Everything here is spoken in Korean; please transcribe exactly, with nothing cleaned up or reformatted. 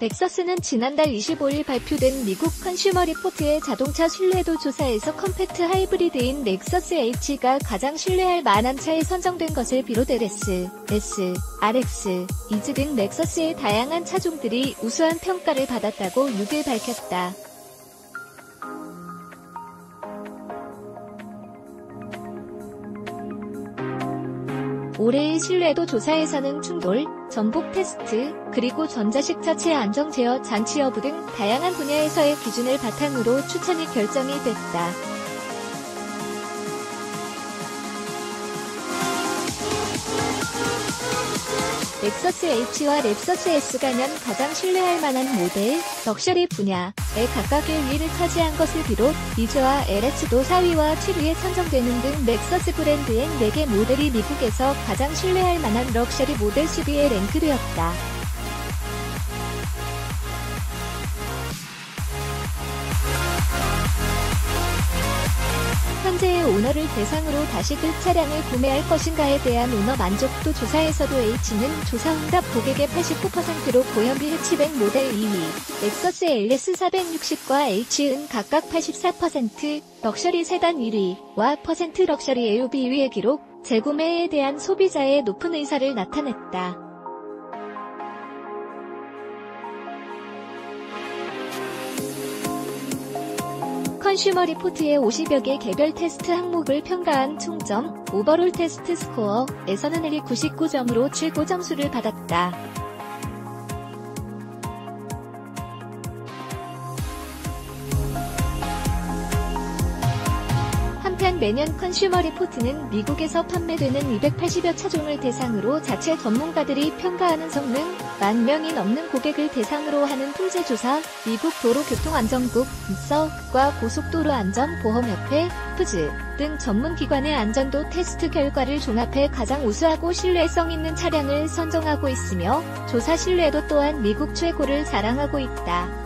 렉서스는 지난달 이십오일 발표된 미국 컨슈머 리포트의 자동차 신뢰도 조사에서 컴팩트 하이브리드인 렉서스 H가 가장 신뢰할 만한 차에 선정된 것을 비롯 엘에스, S, 알엑스, 이지 등 렉서스의 다양한 차종들이 우수한 평가를 받았다고 육일 밝혔다. 올해의 신뢰도 조사에서는 충돌, 전복 테스트, 그리고 전자식 자체 안정 제어 장치 여부 등 다양한 분야에서의 기준을 바탕으로 추천이 결정이 됐다. 렉서스 H와 렉서스 S가 년 가장 신뢰할 만한 모델, 럭셔리 분야에 각각 일 위를 차지한 것을 비롯 이지와 엘에스도 사 위와 칠 위에 선정되는 등 렉서스 브랜드의 네 개 모델이 미국에서 가장 신뢰할 만한 럭셔리 모델 십 위에 랭크되었다. 현재의 오너를 대상으로 다시 그 차량을 구매할 것인가에 대한 오너 만족도 조사에서도 H는 조사응답 고객의 팔십구 퍼센트로 고현비 해치백 모델 이 위, 렉서스 엘에스 사백육십과 H은 각각 팔십사 퍼센트, 럭셔리 세단 일 위와 퍼센트 럭셔리 에스유브이 이 위의 기록, 재구매에 대한 소비자의 높은 의사를 나타냈다. 컨슈머 리포트의 오십여 개 개별 테스트 항목을 평가한 총점, 오버롤 테스트 스코어에서는 일이 구십구 점으로 최고 점수를 받았다. 한편 매년 컨슈머 리포트는 미국에서 판매되는 이백팔십여 차종을 대상으로 자체 전문가들이 평가하는 성능, 만 명이 넘는 고객을 대상으로 하는 통계조사, 미국 도로교통안전국, 서과 고속도로안전보험협회, 푸즈 등 전문기관의 안전도 테스트 결과를 종합해 가장 우수하고 신뢰성 있는 차량을 선정하고 있으며 조사 신뢰도 또한 미국 최고를 자랑하고 있다.